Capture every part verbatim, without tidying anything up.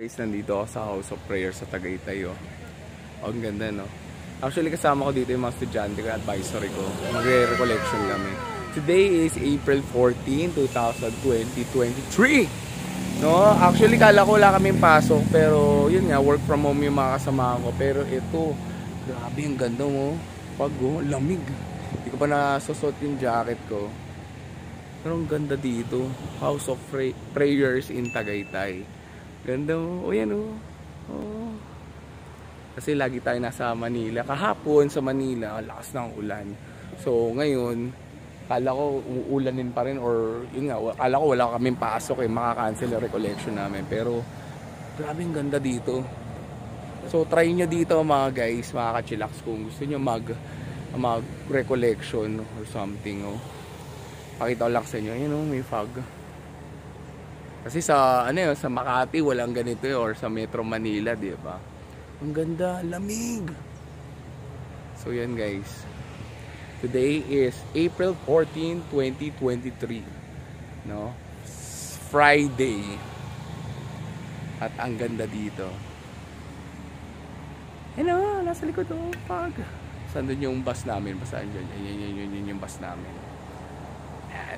Guys, nandito ako sa House of Prayer sa Tagaytay, oh. Oh, ang ganda, no? Actually, kasama ko dito yung mga estudyante ko, advisory ko. Magre-recollection kami. Today is April fourteenth, twenty twenty-three. No? Actually, kala ko wala kaming pasok. Pero, yun nga, work from home yung mga kasama ko. Pero ito, grabe yung ganda mo. Pag, oh, lamig. Hindi ko pa nasusot yung jacket ko. Pero ang ganda dito. House of Prayers in Tagaytay. Ganda mo. O yan, oh. Oh. Kasi lagi tayo nasa Manila. Kahapon sa Manila, lakas ng ulan. So, ngayon, kala ko uulanin pa rin or yun nga, kala ko wala kaming pasok eh, makaka-cancel yung recollection namin. Pero grabe ang ganda dito. So try nyo dito mga guys, makaka-chillax kung gusto nyo mag mag recollection or something, oh. Pakita ko lang sa inyo, yun, oh, may fog. Kasi sa ano yun, sa Makati walang ganito eh, or sa Metro Manila, di ba? Ang ganda, lamig. So yan guys, today is April fourteenth, twenty twenty-three, no? Friday. At ang ganda dito. Hello, nasa likod oh, pag. Saan doon yung bus namin? Basaan dyan. Yan, yan, yan, yan yung bus namin. Yan.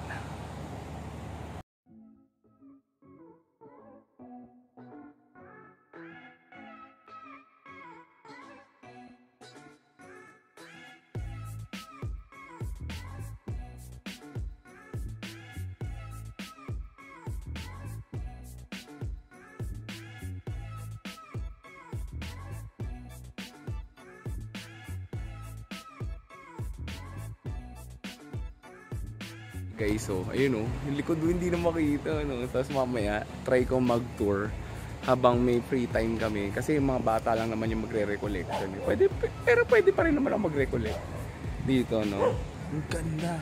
Guys, so ayun oh, yung likod doon hindi na makita, no? Tapos mamaya try ko mag-tour habang may free time kami kasi yung mga bata lang naman yung magre-recollection. Pwede, pero pwede pa rin naman ako mag-recollect dito, no? Ang ganda.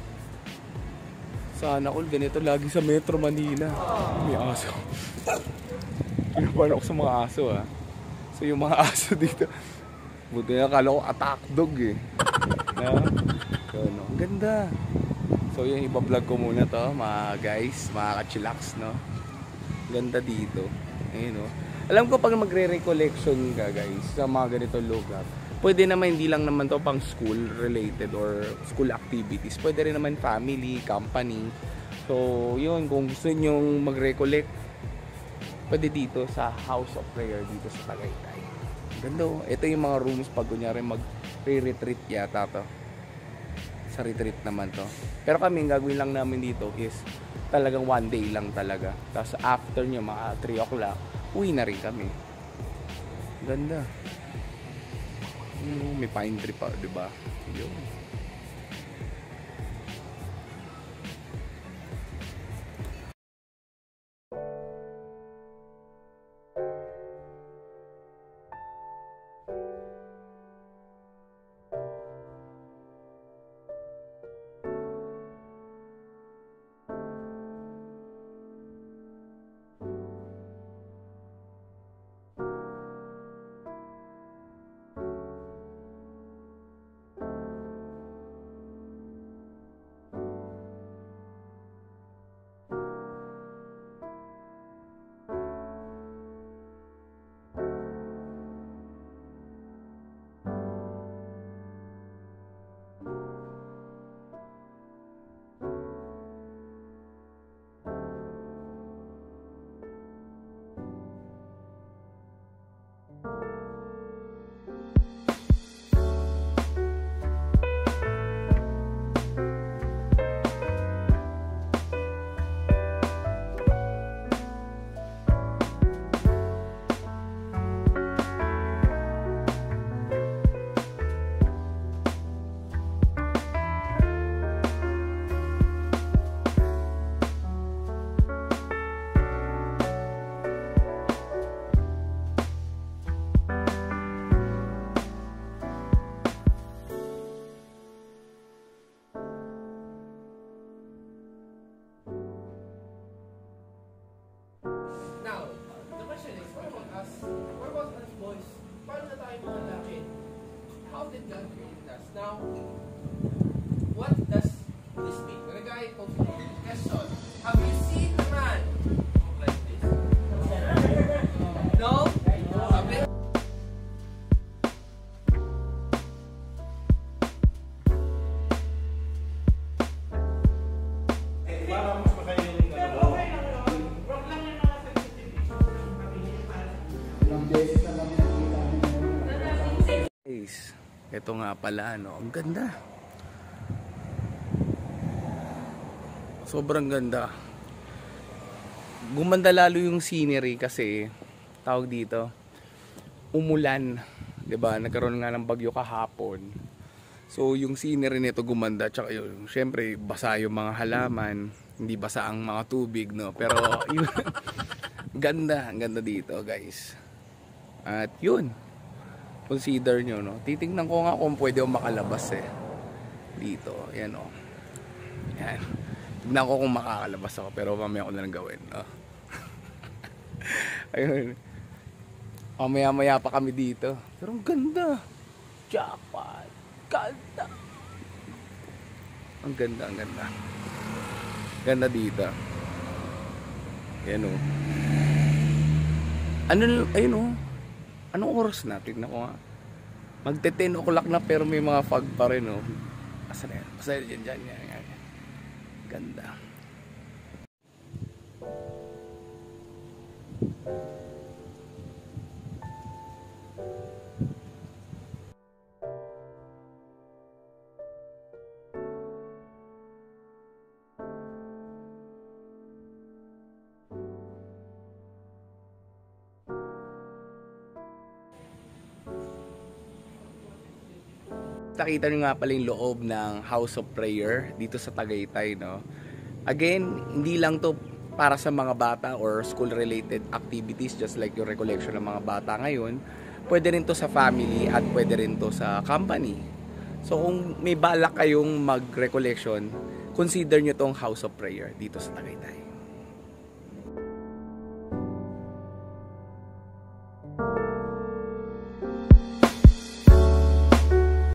Sana all ganito lagi sa Metro Manila. May aso. Pinapahan ako sa mga aso, ah. So yung mga aso dito, buti na akala ko attack dog eh, no? So, no? Ang ganda. So yung iba-vlog ko muna to mga guys, mga ka-chillax, no? Ganda dito. Ayun, no? Alam ko pag magre-recollection ka guys sa mga ganito lugar, pwede naman hindi lang naman to pang school related or school activities. Pwede rin naman family, company. So yun, kung gusto nyong mag-recollect, pwede dito sa House of Prayer dito sa Tagaytay. Ganda, oh. Ito yung mga rooms pag kunyari mag-re-retreat yata to. Sa retreat naman to. Pero kami, gagawin lang namin dito is talagang one day lang talaga. Tapos after nyo, mga three o'clock, uwi na rin kami. Ganda. May pine tree pa, diba? Yun. Now, what does this mean? When a guy comes to question, have you seen a man like this? Ito nga pala, no? Ang ganda. Sobrang ganda. Gumanda lalo yung scenery kasi tawag dito, umulan, 'di ba? Nagkaroon nga ng bagyo kahapon. So yung scenery nito gumanda, tsaka yun, syempre basa yung mga halaman, hindi basa ang mga tubig, no? Pero yun, ganda, ang ganda dito, guys. At yun, consider nyo, no? Titingnan ko nga kung pwede akong makalabas eh. Dito, yan o. Yan. Tignan ko kung makakalabas ako, pero mamaya ko na lang gawin, no? Ayun. Mamaya maya pa kami dito. Pero ang ganda. Japan. Ganda. Ang ganda, ang ganda. Ganda dito. Yan o. Ano, ayun o. Anong oras na? Tignan ko nga. Magte ten o'clock na pero may mga fog pa rin, oh. Asa na yan? Basta yan, yan, yan, yan. Ganda. Nakita nyo nga pala yung loob ng House of Prayer dito sa Tagaytay, no? Again, hindi lang to para sa mga bata or school-related activities just like yung recollection ng mga bata ngayon. Pwede rin to sa family at pwede rin to sa company. So kung may balak kayong mag-recollection, consider nyo tong House of Prayer dito sa Tagaytay.